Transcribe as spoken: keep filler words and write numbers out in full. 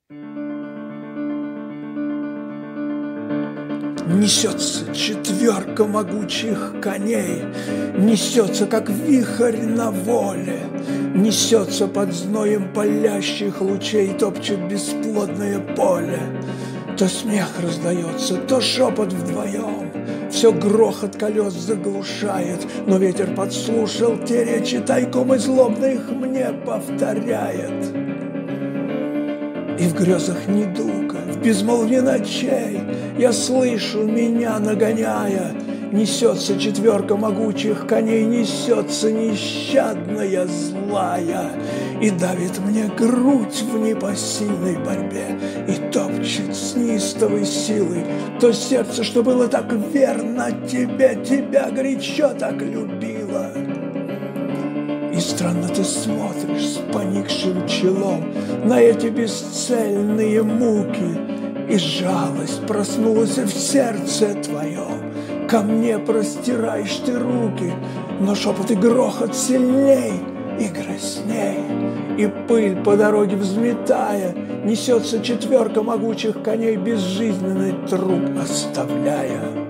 Несется четверка могучих коней, несется, как вихрь на воле, несется под зноем палящих лучей, топчет бесплодное поле. То смех раздается, то шепот вдвоем, все грохот колес заглушает, но ветер подслушал те речи тайком и злобно их мне повторяет. И в грезах недуга, в безмолвии ночей я слышу, меня нагоняя, несется четверка могучих коней, несется нещадная злая и давит мне грудь в непосильной борьбе и топчет с неистовой силой то сердце, что было так верно тебе, тебя горячо так любила. И странно ты смотришь с поникшим челом на эти бесцельные муки, и жалость проснулась в сердце твоем. Ко мне простираешь ты руки, но шепот и грохот сильней и красней, и пыль по дороге взметая, несется четверка могучих коней, безжизненный труп оставляя.